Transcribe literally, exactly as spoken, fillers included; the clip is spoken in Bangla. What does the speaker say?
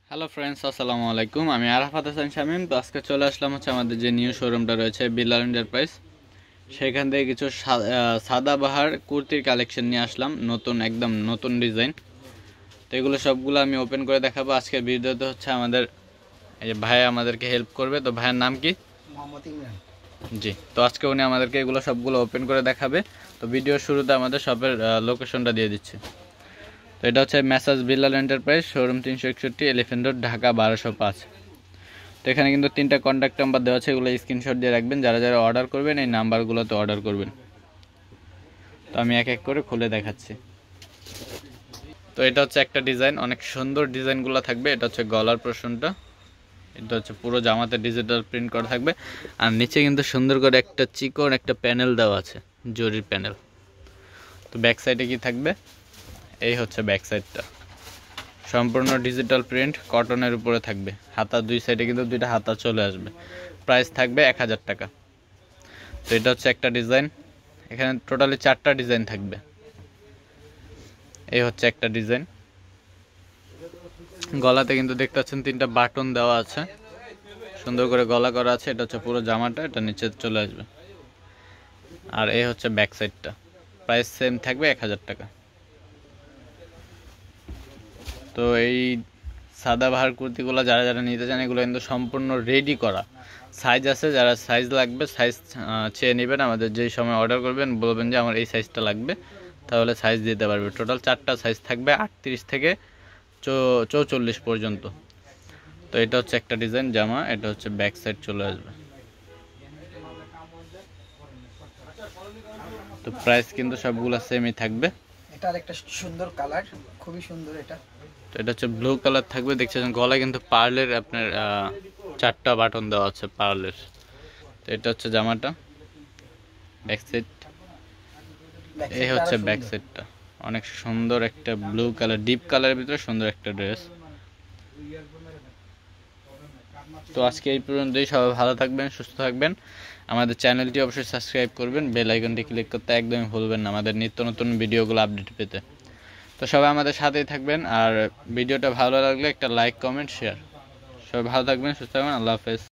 হ্যালো ফ্রেন্ডস, আসসালামু আলাইকুম। আমি আরাফাত হাসান শামীম। তো আজকে চলে আসলাম হচ্ছে আমাদের যে নিউ শোরুমটা রয়েছে বিল্লাল এন্টারপ্রাইজ, সেখান থেকে কিছু সাদাবাহার কুর্তির কালেকশন নিয়ে আসলাম, নতুন একদম নতুন ডিজাইন। তো এগুলো সবগুলো আমি ওপেন করে দেখাবো আজকের ভিডিওতে। হচ্ছে আমাদের এই যে ভাই আমাদেরকে হেল্প করবে। তো ভাইয়ের নাম কি? মোহাম্মদ ইমরান। জি, তো আজকে উনি আমাদেরকে এগুলো সবগুলো ওপেন করে দেখাবে। তো ভিডিওর শুরুতে আমাদের শপের লোকেশনটা দিয়ে দিচ্ছি। তো এটা হচ্ছে মেসাজ বিল্লাল এন্টারপ্রাইজ, শোরুম তিনশো একষট্টি, এলিফেন্ট রোড, ঢাকা বারোশো পাঁচ। তো এখানে কিন্তু তিনটা কন্ট্যাক্ট নাম্বার দেওয়া আছে, এগুলো স্ক্রিনশট দিয়ে রাখবেন। যারা যারা অর্ডার করবেন এই নাম্বারগুলোতে অর্ডার করবেন। তো আমি এক এক করে খুলে দেখাচ্ছি। তো এটা হচ্ছে একটা ডিজাইন, অনেক সুন্দর ডিজাইনগুলো থাকবে। এটা হচ্ছে গলার পোরশনটা, এটা হচ্ছে পুরো জামাতে ডিজিটাল প্রিন্ট করা থাকবে। আর নিচে কিন্তু সুন্দর করে একটা চিকন একটা প্যানেল দেওয়া আছে, জরির প্যানেল। তো ব্যাক সাইডে কি থাকবে? এই হচ্ছে ব্যাক সাইডটা, সম্পূর্ণ ডিজিটাল প্রিন্ট কটনের উপরে থাকবে। হাতা দুই সাইডে কিন্তু দুইটা হাতা চলে আসবে। প্রাইস থাকবে এক হাজার টাকা। তো এটা হচ্ছে একটা ডিজাইন, এখানে টোটালি চারটা ডিজাইন থাকবে। এই হচ্ছে একটা ডিজাইন, গলাতে কিন্তু দেখতে পাচ্ছেন তিনটা বাটন দেওয়া আছে, সুন্দর করে গলা করা আছে। এটা হচ্ছে পুরো জামাটা, এটা নিচে চলে আসবে। আর এই হচ্ছে ব্যাক সাইডটা, প্রাইস সেম থাকবে এক হাজার টাকা। তো এই সাদাবাহার কুর্তিগুলো যারা যারা নিতে চান, এগুলো কিন্তু সম্পূর্ণ রেডি করা। সাইজ আছে, যারা সাইজ লাগবে সাইজ চেয়ে নেবেন। আমাদের যেই সময় অর্ডার করবেন বলবেন যে আমার এই সাইজটা লাগবে, তাহলে সাইজ দিতে পারবে। টোটাল চারটা সাইজ থাকবে, আটত্রিশ থেকে চৌচল্লিশ পর্যন্ত। তো এটা হচ্ছে একটা ডিজাইন জামা, এটা হচ্ছে ব্যাক সাইড চলে আসবে। তো প্রাইস কিন্তু সবগুলো সেমই থাকবে। এটা আরেকটা সুন্দর কালার, খুবই সুন্দর এটা। তো এটা হচ্ছে ব্লু কালার থাকবে। দেখছেন গলায় কিন্তু পার্লের আপনার চারটা বাটন দেওয়া আছে পার্লের। তো এটা হচ্ছে জামাটা, ব্যাক সাইড। এই হচ্ছে ব্যাক সাইডটা, অনেক সুন্দর একটা ব্লু কালার, ডিপ কালারের ভিতরে সুন্দর একটা ড্রেস। তো আজকে এই পর্যন্তই। সবাই ভালো থাকবেন, সুস্থ থাকবেন। আমাদের চ্যানেলটি অবশ্যই সাবস্ক্রাইব করবেন, বেল আইকনটি ক্লিক করতে একদমই ভুলবেন না আমাদের নিত্য নতুন ভিডিওগুলো আপডেট পেতে। তো সবাই আমাদের সাথেই থাকবেন। আর ভিডিওটা ভালো লাগলে একটা লাইক, কমেন্ট, শেয়ার। সবাই ভালো থাকবেন, সুস্থ থাকবেন। আল্লাহ হাফেজ।